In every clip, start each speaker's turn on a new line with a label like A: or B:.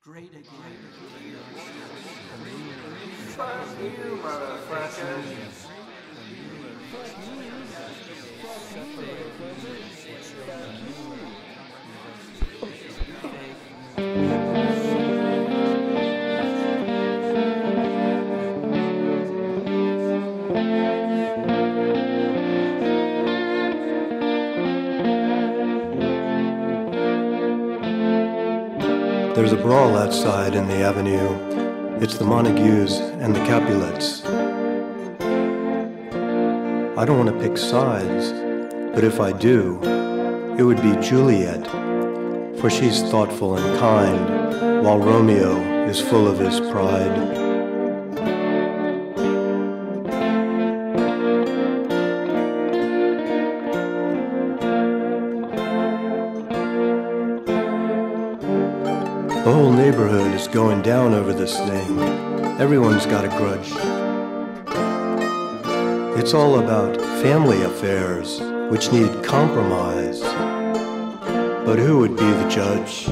A: Great again.
B: Fuck you, motherfucker.
C: There's a brawl outside in the avenue. It's the Montagues and the Capulets. I don't want to pick sides, but if I do, it would be Juliet, for she's thoughtful and kind, while Romeo is full of his pride. The whole neighborhood is going down over this thing. Everyone's got a grudge. It's all about family affairs, which need compromise. But who would be the judge?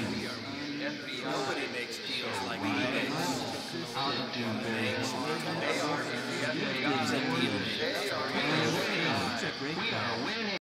A: Nobody makes deals like he makes.